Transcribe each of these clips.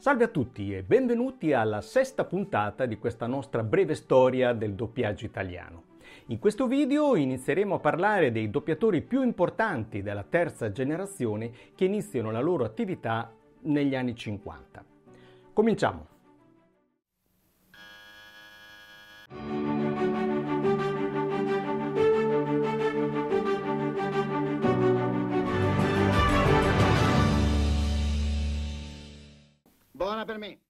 Salve a tutti e benvenuti alla sesta puntata di questa nostra breve storia del doppiaggio italiano. In questo video inizieremo a parlare dei doppiatori più importanti della terza generazione che iniziano la loro attività negli anni 50. Cominciamo! Buona per me.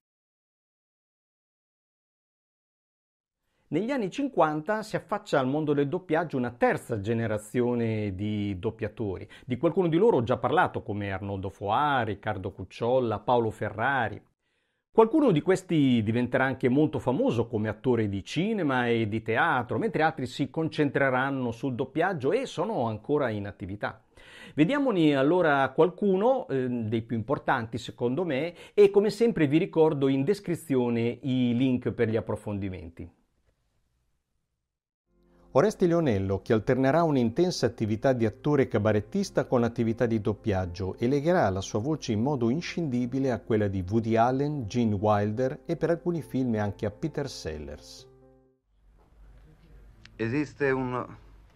Negli anni 50 si affaccia al mondo del doppiaggio una terza generazione di doppiatori. Di qualcuno di loro ho già parlato, come Arnoldo Foà, Riccardo Cucciolla, Paolo Ferrari. Qualcuno di questi diventerà anche molto famoso come attore di cinema e di teatro, mentre altri si concentreranno sul doppiaggio e sono ancora in attività. Vediamone allora qualcuno dei più importanti secondo me e come sempre vi ricordo in descrizione i link per gli approfondimenti. Oreste Lionello, che alternerà un'intensa attività di attore cabarettista con l'attività di doppiaggio e legherà la sua voce in modo inscindibile a quella di Woody Allen, Gene Wilder e per alcuni film anche a Peter Sellers. Esiste un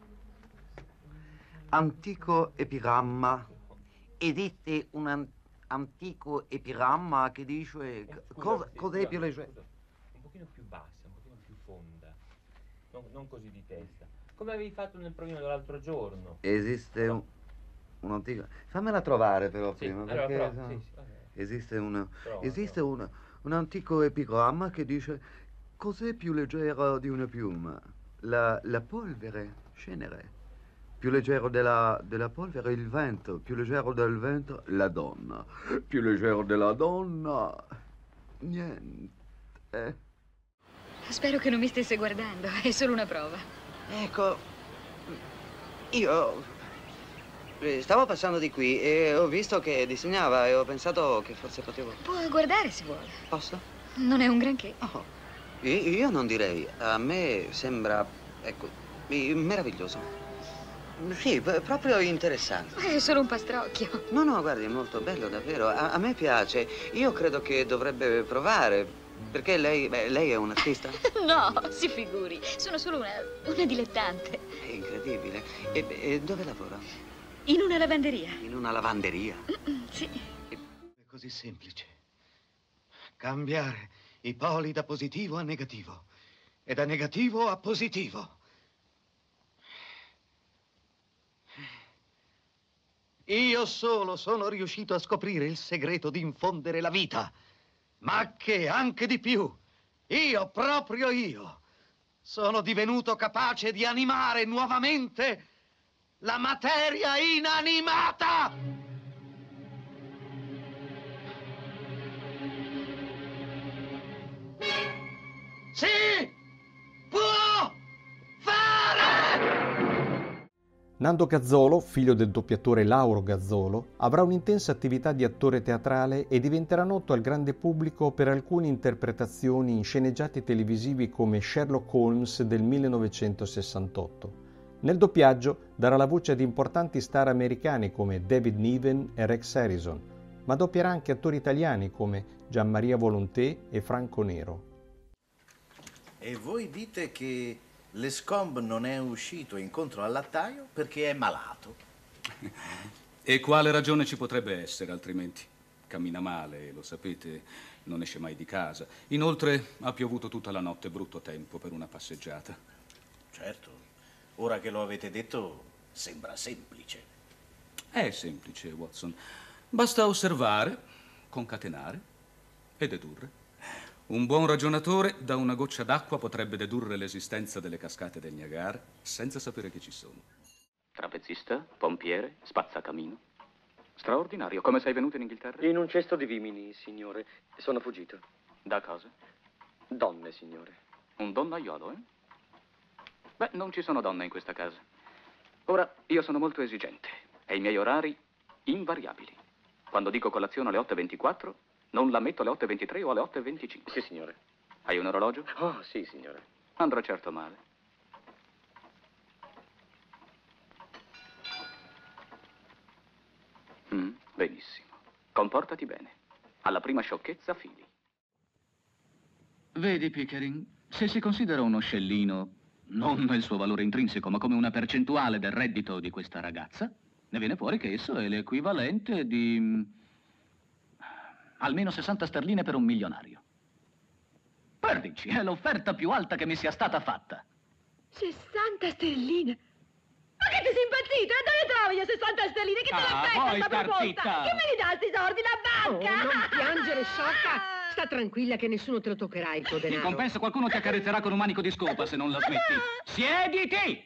antico epigramma. Esiste un antico epigramma che dice cos'è più leggero? Un pochino più bassa, un pochino più fonda. Non così di testa. Come avevi fatto nel provino dell'altro giorno. Esiste un antico. Fammela trovare però Sì, prima. allora Perché prova, sì, vabbè. Esiste un antico epigramma che dice cos'è più leggero di una piuma? La polvere, cenere. Più leggero della polvere il vento, più leggero del vento la donna, più leggero della donna niente. Spero che non mi stesse guardando, è solo una prova. Ecco, io stavo passando di qui e ho visto che disegnava e ho pensato che forse potevo... Può guardare se vuole. Posso? Non è un granché. Oh, io non direi. A me sembra, ecco, meraviglioso. Sì, proprio interessante. È solo un pastrocchio. No, guardi, è molto bello, davvero. A me piace. Io credo che dovrebbe provare. Perché lei è un artista? No, si figuri. Sono solo una dilettante. È incredibile. E dove lavora? In una lavanderia. In una lavanderia? Sì. È così semplice. Cambiare i poli da positivo a negativo e da negativo a positivo. Io solo sono riuscito a scoprire il segreto di infondere la vita. Ma che anche di più, proprio io, sono divenuto capace di animare nuovamente la materia inanimata! Si può fare! Nando Gazzolo, figlio del doppiatore Lauro Gazzolo, avrà un'intensa attività di attore teatrale e diventerà noto al grande pubblico per alcune interpretazioni in sceneggiati televisivi come Sherlock Holmes del 1968. Nel doppiaggio darà la voce ad importanti star americane come David Niven e Rex Harrison, ma doppierà anche attori italiani come Gianmaria Volonté e Franco Nero. E voi dite che Lescombe non è uscito incontro al lattaio perché è malato. E quale ragione ci potrebbe essere altrimenti? Cammina male, lo sapete, non esce mai di casa. Inoltre ha piovuto tutta la notte, brutto tempo per una passeggiata. Certo, ora che lo avete detto sembra semplice. È semplice, Watson. Basta osservare, concatenare e dedurre. Un buon ragionatore da una goccia d'acqua potrebbe dedurre l'esistenza delle cascate del Niagara senza sapere che ci sono. Trapezista, pompiere, spazzacamino. Straordinario. Come sei venuto in Inghilterra? In un cesto di vimini, signore. Sono fuggito. Da cosa? Donne, signore. Un donnaiolo, eh? Beh, non ci sono donne in questa casa. Ora, io sono molto esigente e i miei orari invariabili. Quando dico colazione alle 8:24, non la metto alle 8:23 o alle 8:25. Sì, signore. Hai un orologio? Oh, sì, signore. Andrò certo male. Benissimo. Comportati bene. Alla prima sciocchezza fili. Vedi, Pickering, se si considera uno scellino, non nel suo valore intrinseco, ma come una percentuale del reddito di questa ragazza, ne viene fuori che esso è l'equivalente di almeno 60 sterline per un milionario. Perdici, è l'offerta più alta che mi sia stata fatta. 60 sterline? Ma che ti sei impazzito? E dove trovi io 60 sterline? Che te l'aspetta sta proposta? Che me li dà sti soldi la banca? Oh, non piangere, sciocca! Sta tranquilla che nessuno te lo toccherà il tuo denaro. In compenso qualcuno ti accarezzerà con un manico di scopa se non la smetti. Siediti!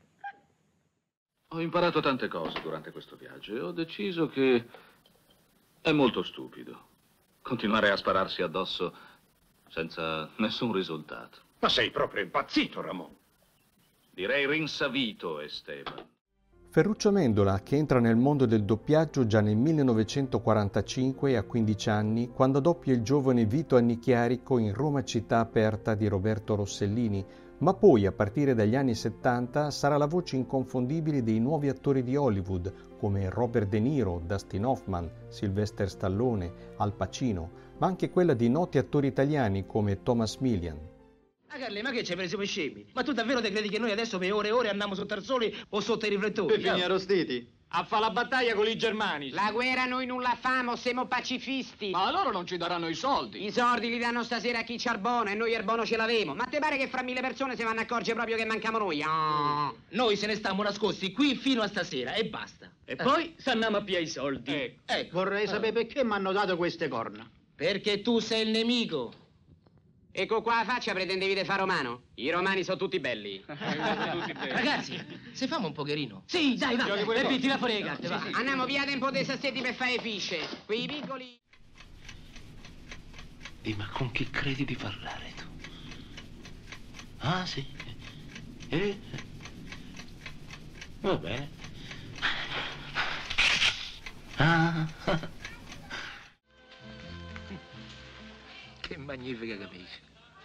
Ho imparato tante cose durante questo viaggio e ho deciso che è molto stupido continuare a spararsi addosso senza nessun risultato. Ma sei proprio impazzito, Ramon. Direi rinsavito, Esteban. Ferruccio Amendola, che entra nel mondo del doppiaggio già nel 1945 a 15 anni, quando doppia il giovane Vito Annichiarico in Roma città aperta di Roberto Rossellini, ma poi a partire dagli anni 70 sarà la voce inconfondibile dei nuovi attori di Hollywood come Robert De Niro, Dustin Hoffman, Sylvester Stallone, Al Pacino, ma anche quella di noti attori italiani come Thomas Milian. Ah, Carli, ma che ci hai preso per scemi? Ma tu davvero te credi che noi adesso per ore e ore andiamo sotto al sole o sotto i riflettori? Per finire arrostiti. A fa la battaglia con i germanici. La guerra noi non la famo, siamo pacifisti. Ma loro non ci daranno i soldi. I soldi li danno stasera a chi c'ha il bono e noi il bono ce l'avemo. Ma te pare che fra 1000 persone si vanno a accorgere proprio che mancamo noi? Oh. Noi se ne stiamo nascosti qui fino a stasera e basta. E poi s'andiamo a pigliare i soldi. Ecco. Vorrei sapere perché mi hanno dato queste corna. Perché tu sei il nemico. E con qua la faccia pretendevi di fare romano? I romani sono tutti belli. Ragazzi, se famo un pocherino. Sì, dai, va. E poi tira fuori le carte, va. Andiamo via tempo dei sassetti per fare fisce. Quei piccoli... Ma con chi credi di parlare tu? Ah, sì? Va bene. Ah. Che magnifica camicia.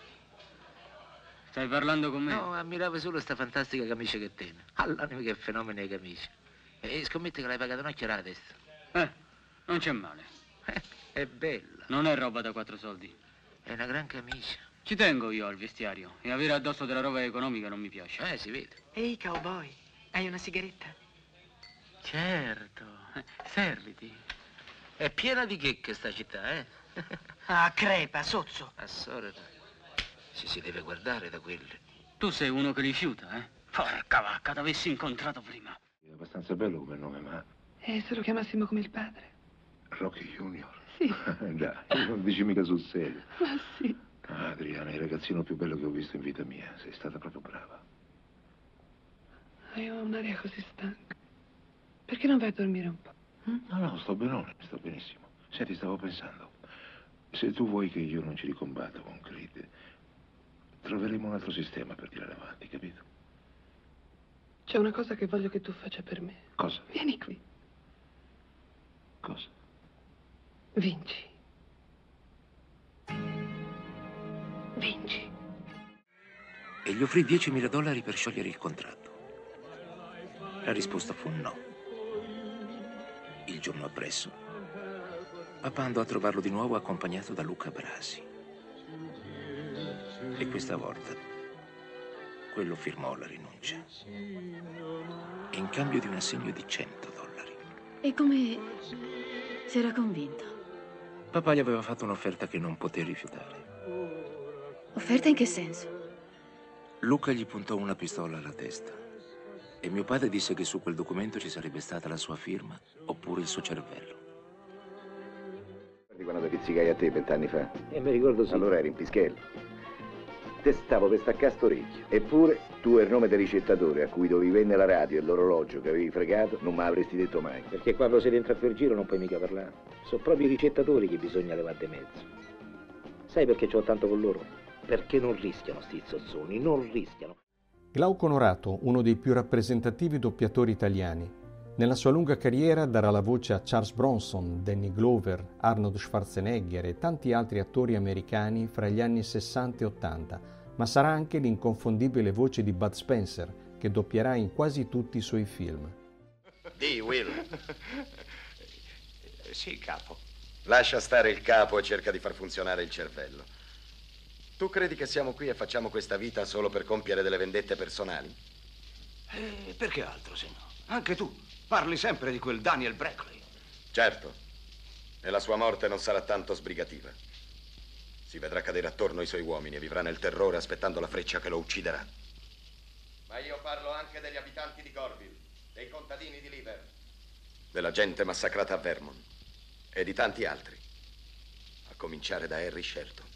Stai parlando con me? No, ammiravo solo sta fantastica camicia che tiene. All'anima che fenomeno di camicia. E scommetto che l'hai pagata un'occhiata testa. Non c'è male. È bella. Non è roba da 4 soldi. È una gran camicia. Ci tengo io al vestiario e avere addosso della roba economica non mi piace. Si vede. Ehi, cowboy, hai una sigaretta? Certo. Serviti. È piena di checche sta città, Ah, crepa, sozzo. Assorda. Si deve guardare da quelle. Tu sei uno che rifiuta, Porca vacca, t'avessi incontrato prima. È abbastanza bello come nome, ma... Se lo chiamassimo come il padre? Rocky Junior? Sì. Dai, non dici mica sul serio. Ma sì. Adriana, il ragazzino più bello che ho visto in vita mia. Sei stata proprio brava. Io ho un'aria così stanca. Perché non vai a dormire un po'? No, sto benone, sto benissimo. Senti, stavo pensando. Se tu vuoi che io non ci ricombatta con Creed, troveremo un altro sistema per tirare avanti, capito? C'è una cosa che voglio che tu faccia per me. Cosa? Vieni qui. Cosa? Vinci. Vinci. E gli offrì $10.000 per sciogliere il contratto. La risposta fu no. Il giorno appresso, papà andò a trovarlo di nuovo accompagnato da Luca Brasi. E questa volta, quello firmò la rinuncia. In cambio di un assegno di $100. E come si era convinto? Papà gli aveva fatto un'offerta che non poté rifiutare. Offerta in che senso? Luca gli puntò una pistola alla testa e mio padre disse che su quel documento ci sarebbe stata la sua firma oppure il suo cervello. Guardi quando ti pizzicai a te 20 anni fa? Mi ricordo sì. Allora eri in pischello. Te stavo per staccare st'orecchio. Eppure tu il nome del ricettatore a cui dovevi vendere la radio e l'orologio che avevi fregato non me l'avresti detto mai. Perché quando sei dentro a quel giro non puoi mica parlare. Sono proprio i ricettatori che bisogna levare di mezzo. Sai perché c'ho tanto con loro? Perché non rischiano sti zozzoni, non rischiano. Glauco Onorato, uno dei più rappresentativi doppiatori italiani. Nella sua lunga carriera darà la voce a Charles Bronson, Danny Glover, Arnold Schwarzenegger e tanti altri attori americani fra gli anni 60 e 80, ma sarà anche l'inconfondibile voce di Bud Spencer, che doppierà in quasi tutti i suoi film. Will. Sì, capo. Lascia stare il capo e cerca di far funzionare il cervello. Tu credi che siamo qui e facciamo questa vita solo per compiere delle vendette personali? Perché altro, se no? Anche tu parli sempre di quel Daniel Brackley. Certo. E la sua morte non sarà tanto sbrigativa. Si vedrà cadere attorno ai suoi uomini e vivrà nel terrore aspettando la freccia che lo ucciderà. Ma io parlo anche degli abitanti di Corville, dei contadini di Liver, della gente massacrata a Vermont e di tanti altri, a cominciare da Harry Shelton.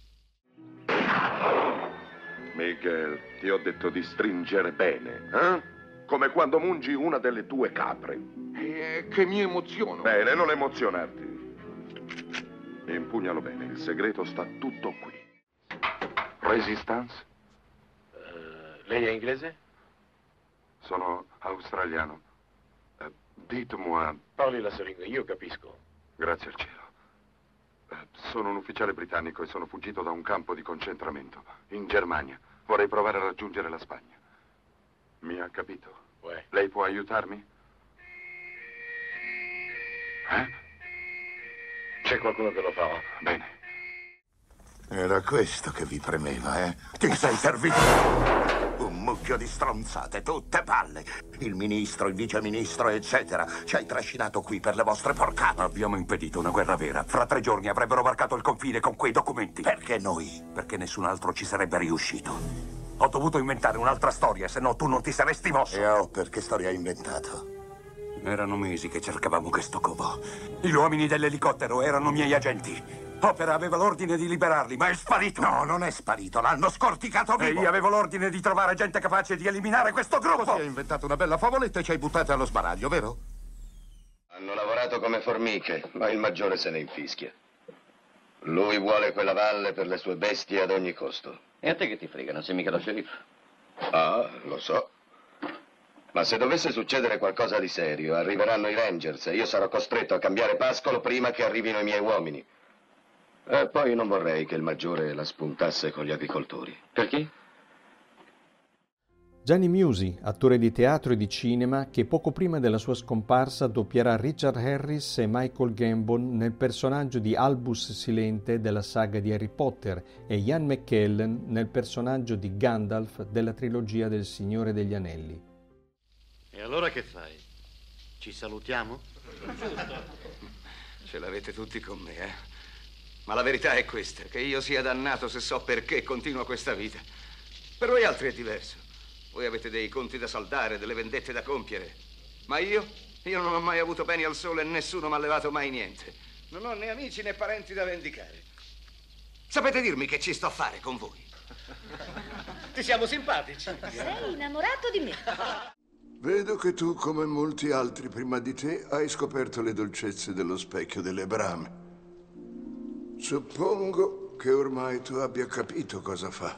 Miguel, ti ho detto di stringere bene, eh? Come quando mungi una delle tue capre. Che mi emoziono. Bene, non emozionarti. Impugnalo bene, il segreto sta tutto qui. Resistance? Lei è inglese? Sono australiano. Dites-moi. Parli la sua lingua, io capisco. Grazie al cielo. Sono un ufficiale britannico e sono fuggito da un campo di concentramento in Germania. Vorrei provare a raggiungere la Spagna. Mi ha capito? Lei può aiutarmi? C'è qualcuno che lo fa? Bene. Era questo che vi premeva, eh? Ti sei servito? Un mucchio di stronzate, tutte palle. Il ministro, il viceministro, eccetera. Ci hai trascinato qui per le vostre porcate. Abbiamo impedito una guerra vera. Fra 3 giorni avrebbero varcato il confine con quei documenti. Perché noi? Perché nessun altro ci sarebbe riuscito. Ho dovuto inventare un'altra storia, se no tu non ti saresti mosso. E perché storia hai inventato? Erano mesi che cercavamo questo covo. Gli uomini dell'elicottero erano miei agenti. Opera aveva l'ordine di liberarli, ma è sparito. No, non è sparito, l'hanno scorticato vivo. E io avevo l'ordine di trovare gente capace di eliminare questo gruppo. Così hai inventato una bella favoletta e ci hai buttato allo sbaraglio, vero? Hanno lavorato come formiche, ma il maggiore se ne infischia. Lui vuole quella valle per le sue bestie ad ogni costo. E a te che ti frega, non sei mica lo sceriffo? Ah, lo so. Ma se dovesse succedere qualcosa di serio, arriveranno i Rangers e io sarò costretto a cambiare pascolo prima che arrivino i miei uomini. E poi non vorrei che il maggiore la spuntasse con gli agricoltori. Perché? Gianni Musi, attore di teatro e di cinema, che poco prima della sua scomparsa doppierà Richard Harris e Michael Gambon nel personaggio di Albus Silente della saga di Harry Potter e Ian McKellen nel personaggio di Gandalf della trilogia del Signore degli Anelli. E allora che fai? Ci salutiamo? Ce l'avete tutti con me, eh? Ma la verità è questa, che io sia dannato se so perché continuo questa vita. Per voi altri è diverso. Voi avete dei conti da saldare, delle vendette da compiere. Ma io non ho mai avuto beni al sole e nessuno mi ha levato mai niente. Non ho né amici né parenti da vendicare. Sapete dirmi che ci sto a fare con voi? Ti siamo simpatici. Sei innamorato di me. Vedo che tu, come molti altri prima di te, hai scoperto le dolcezze dello specchio delle brame. Suppongo che ormai tu abbia capito cosa fa.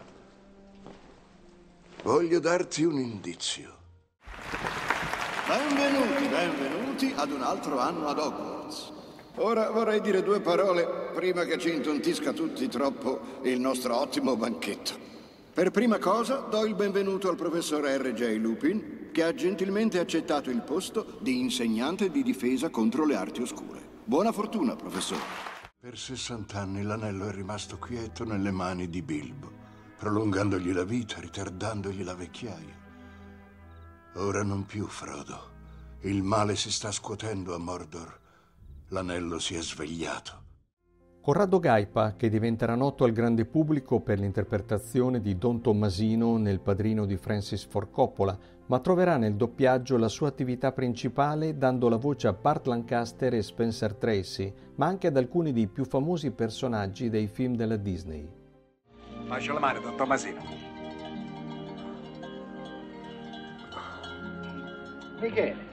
Voglio darti un indizio. Benvenuti ad un altro anno ad Hogwarts. Ora vorrei dire 2 parole prima che ci intontisca tutti troppo il nostro ottimo banchetto. Per prima cosa do il benvenuto al professor R.J. Lupin, che ha gentilmente accettato il posto di insegnante di difesa contro le arti oscure. Buona fortuna, professore. Per 60 anni l'anello è rimasto quieto nelle mani di Bilbo, prolungandogli la vita, ritardandogli la vecchiaia. Ora non più, Frodo. Il male si sta scuotendo a Mordor. L'anello si è svegliato. Corrado Gaipa, che diventerà noto al grande pubblico per l'interpretazione di Don Tommasino nel Padrino di Francis Ford Coppola, ma troverà nel doppiaggio la sua attività principale dando la voce a Burt Lancaster e Spencer Tracy, ma anche ad alcuni dei più famosi personaggi dei film della Disney. Lascia la mano, Don Tommasino. Michele,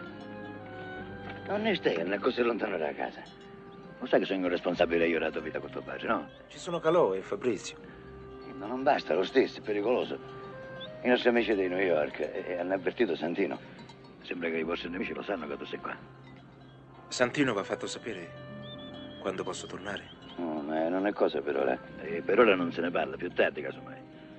non stai andando così lontano da casa. Lo sai che sono responsabile io della tua vita con tuo padre, no? Ci sono Calò e Fabrizio. Ma non basta, lo stesso, è pericoloso. I nostri amici di New York hanno avvertito Santino. Sembra che i vostri nemici lo sanno che tu sei qua. Santino va fatto sapere quando posso tornare. No, ma non è cosa per ora. E per ora non se ne parla, più tardi casomai.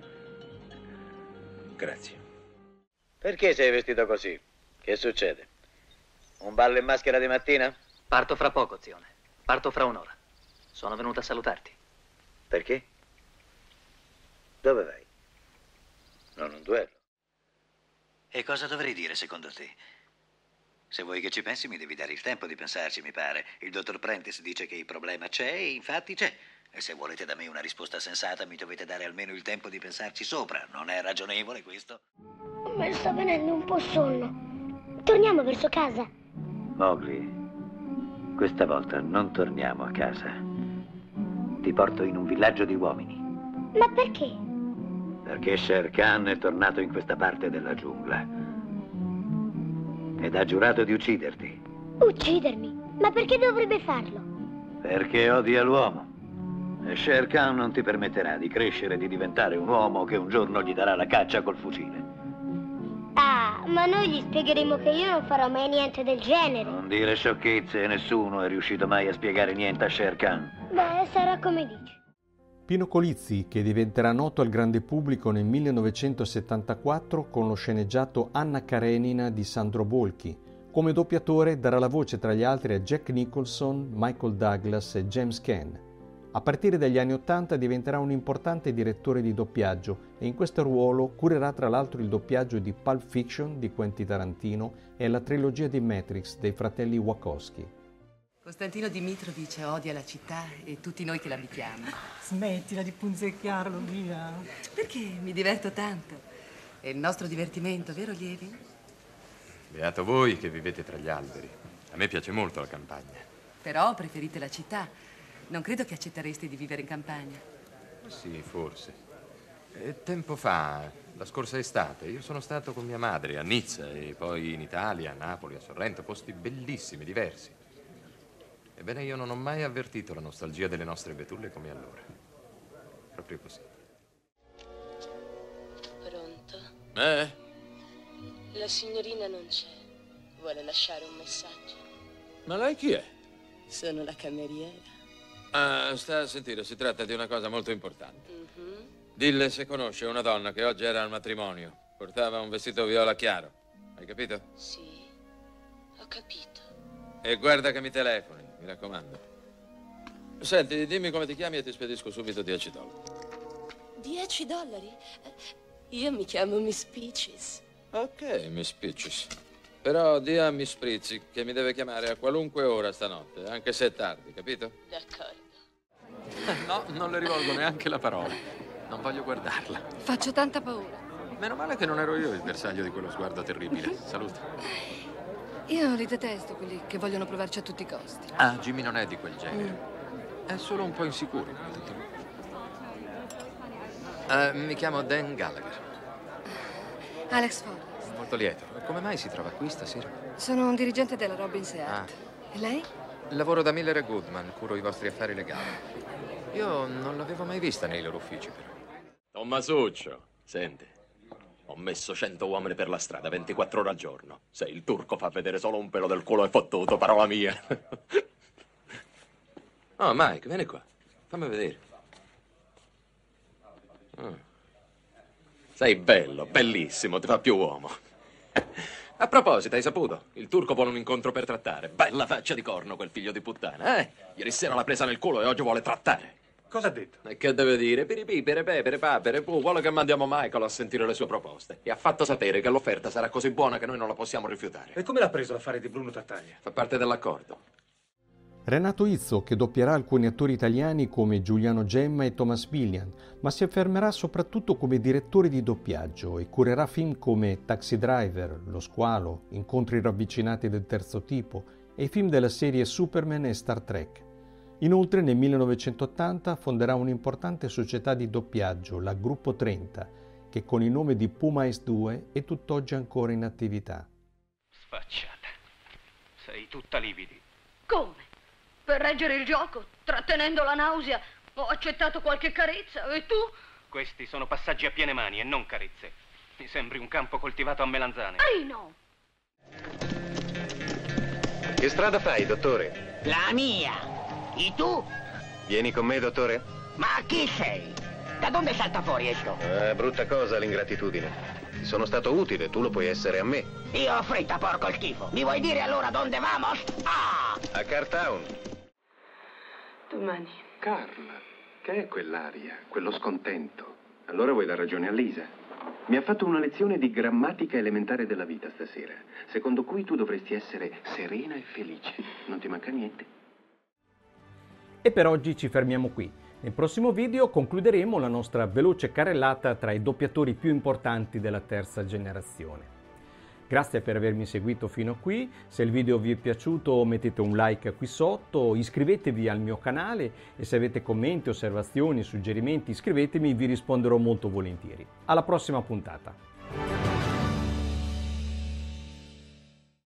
Grazie. Perché sei vestito così? Che succede? Un ballo in maschera di mattina? Parto fra poco, zione. Parto fra un'ora. Sono venuto a salutarti. Perché? Dove vai? Non un duello. E cosa dovrei dire, secondo te? Se vuoi che ci pensi, mi devi dare il tempo di pensarci, mi pare. Il dottor Prentice dice che il problema c'è e infatti c'è. E se volete da me una risposta sensata, mi dovete dare almeno il tempo di pensarci sopra. Non è ragionevole questo? Mi sta venendo un po' sonno. Torniamo verso casa. Mowgli, questa volta non torniamo a casa. Ti porto in un villaggio di uomini. Ma perché? Perché Shere Khan è tornato in questa parte della giungla. Ed ha giurato di ucciderti. Uccidermi? Ma perché dovrebbe farlo? Perché odia l'uomo. E Shere Khan non ti permetterà di crescere e di diventare un uomo che un giorno gli darà la caccia col fucile. Ah, ma noi gli spiegheremo che io non farò mai niente del genere. Non dire sciocchezze, nessuno è riuscito mai a spiegare niente a Shere Khan. Beh, sarà come dici. Pino Colizzi, che diventerà noto al grande pubblico nel 1974 con lo sceneggiato Anna Karenina di Sandro Bolchi. Come doppiatore darà la voce tra gli altri a Jack Nicholson, Michael Douglas e James Caan. A partire dagli anni '80 diventerà un importante direttore di doppiaggio e in questo ruolo curerà tra l'altro il doppiaggio di Pulp Fiction di Quentin Tarantino e la trilogia di Matrix dei fratelli Wachowski. Costantino Dimitrovic odia la città e tutti noi che l'abitiamo. Smettila di punzecchiarlo, via. Perché mi diverto tanto. È il nostro divertimento, vero Lievin? Beato voi che vivete tra gli alberi. A me piace molto la campagna. Però preferite la città. Non credo che accetteresti di vivere in campagna. Sì, forse. Tempo fa, la scorsa estate, io sono stato con mia madre a Nizza e poi in Italia, a Napoli, a Sorrento, posti bellissimi, diversi. Ebbene, io non ho mai avvertito la nostalgia delle nostre betulle come allora. Proprio così. Pronto? La signorina non c'è. Vuole lasciare un messaggio? Ma lei chi è? Sono la cameriera. Ah, sta a sentire, si tratta di una cosa molto importante. Dille se conosce una donna che oggi era al matrimonio. Portava un vestito viola chiaro. Hai capito? Sì, ho capito. E guarda che mi telefoni, mi raccomando. Senti, dimmi come ti chiami e ti spedisco subito $10. $10? Io mi chiamo Miss Peaches. Ok, Miss Peaches. Però di a Miss Sprizzi che mi deve chiamare a qualunque ora stanotte, anche se è tardi, capito? D'accordo. No, non le rivolgo neanche la parola. Non voglio guardarla. Faccio tanta paura. Meno male che non ero io il bersaglio di quello sguardo terribile. Salute. Io li detesto, quelli che vogliono provarci a tutti i costi. Ah, Jimmy non è di quel genere. È solo un po' insicuro. Mi chiamo Dan Gallagher. Alex Forrest. Molto lieto. Come mai si trova qui stasera? Sono un dirigente della Robbins & Hart. E lei? Lavoro da Miller & Goodman, curo i vostri affari legali. Io non l'avevo mai vista nei loro uffici, però. Tommasuccio, senti. Ho messo 100 uomini per la strada, 24 ore al giorno. Se il turco fa vedere solo un pelo del culo è fottuto, parola mia. Oh, Mike, vieni qua. Fammi vedere. Sei bello, bellissimo, ti fa più uomo. A proposito, hai saputo? Il turco vuole un incontro per trattare. Bella faccia di corno, quel figlio di puttana, eh? Ieri sera l'ha presa nel culo e oggi vuole trattare. Cosa ha detto? E che deve dire? Piripì, perepè, papere, vuole che mandiamo Michael a sentire le sue proposte. E ha fatto sapere che l'offerta sarà così buona che noi non la possiamo rifiutare. E come l'ha preso l'affare di Bruno Tartaglia? Fa parte dell'accordo. Renato Izzo, che doppierà alcuni attori italiani come Giuliano Gemma e Thomas Billian, ma si affermerà soprattutto come direttore di doppiaggio e curerà film come Taxi Driver, Lo Squalo, Incontri ravvicinati del terzo tipo e i film della serie Superman e Star Trek. Inoltre nel 1980 fonderà un'importante società di doppiaggio, la Gruppo 30, che con il nome di Puma Ice 2 è tutt'oggi ancora in attività. Sfacciata. Sei tutta lividi. Come? Per reggere il gioco, trattenendo la nausea, ho accettato qualche carezza, e tu? Questi sono passaggi a piene mani e non carezze. Mi sembri un campo coltivato a melanzane. Rino! Che strada fai, dottore? La mia. E tu? Vieni con me, dottore? Ma chi sei? Da dove salta fuori questo? Brutta cosa l'ingratitudine. Ti sono stato utile, tu lo puoi essere a me. Io ho fretta, porco il schifo. Mi vuoi dire allora dove vamos? Ah! A Cartown. Domani. Carla, che è quell'aria, quello scontento? Allora vuoi dar ragione a Lisa. Mi ha fatto una lezione di grammatica elementare della vita stasera, secondo cui tu dovresti essere serena e felice. Non ti manca niente. E per oggi ci fermiamo qui. Nel prossimo video concluderemo la nostra veloce carrellata tra i doppiatori più importanti della terza generazione. Grazie per avermi seguito fino a qui, se il video vi è piaciuto mettete un like qui sotto, iscrivetevi al mio canale e se avete commenti, osservazioni, suggerimenti iscrivetemi, vi risponderò molto volentieri. Alla prossima puntata!